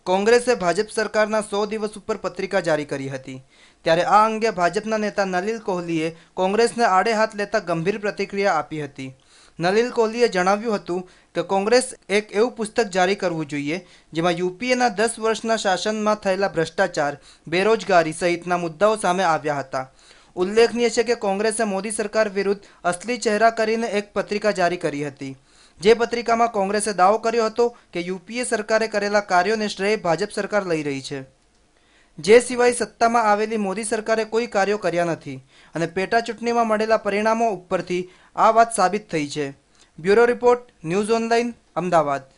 કોંગ્રેસે ભાજપ સરકારના 100 દિવસ ઉપર પત્રિકા જારી કરી હતી। ત્યારે આ અંગે ભાજપના નેતા નલિન કોહલીએ કોંગ્રેસને આડે હાથ લેતા ગંભીર પ્રતિક્રિયા આપી હતી। નલિન કોહલીએ જણાવ્યું હતું કે કોંગ્રેસ એક એવું પુસ્તક જારી કરવું જોઈએ જેમાં યુપીએના 10 વર્ષના શાસનમાં થયેલા ભ્રષ્ટાચાર, બેરોજગારી સહિતના મુદ્દાઓ સામે આવ્યા હતા। ઉલ્લેખનીય છે કે કોંગ્રેસે મોદી સરકાર વિરુદ્ધ અસલી ચહેરા કરીને એક પત્રિકા જારી કરી હતી, જે પત્રિકામાં કોંગ્રેસે દાવો કર્યો હતો કે યુપીએ સરકારે કરેલા કાર્યોને શ્રેય ભાજપ સરકાર લઈ રહી છે, જે સિવાય સત્તામાં આવેલી મોદી સરકારે કોઈ કાર્યો કર્યા નથી અને પેટા ચૂંટણીમાં મળેલા પરિણામો ઉપરથી આ વાત સાબિત થઈ છે। Bureau report, news online, Ahmedabad.